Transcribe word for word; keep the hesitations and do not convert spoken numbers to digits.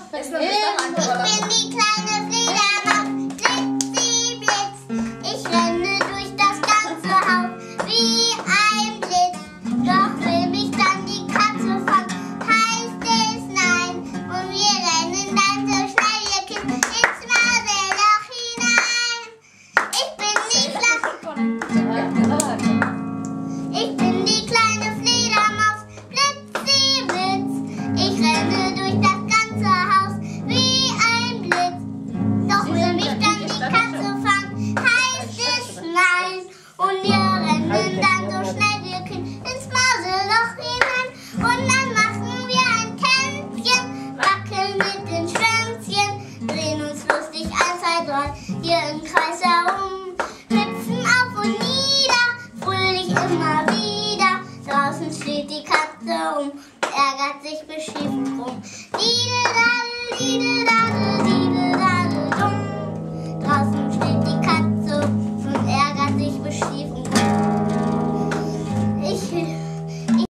Ist noch nicht Ich bin die kleine Fledermaus, Blitzi, Blitz. Ich renne durch das ganze Haus wie ein Blitz. Doch will mich dann die Katze fangen, heißt es nein. Und wir rennen dann so schnell, ihr Kind, ins Mauseloch hinein. Ich bin die kleine, ich bin die kleine Fledermaus, Blitzi, Blitz. Ich renne durch das ganze Haus wie ein Blitz. Doch will mich dann die Katze fangen, heißt es nein. Und wir rennen dann so schnell wir können ins Mauseloch hinein. Und dann machen wir ein Tänzchen, wackeln mit den Schwänzchen, drehen uns lustig eins, zwei, drei hier im Kreis herum, hüpfen auf und nieder, fröhlich immer wieder. Draußen steht die Katze um, ärgert sich beschimpft rum. Lidl, lidl,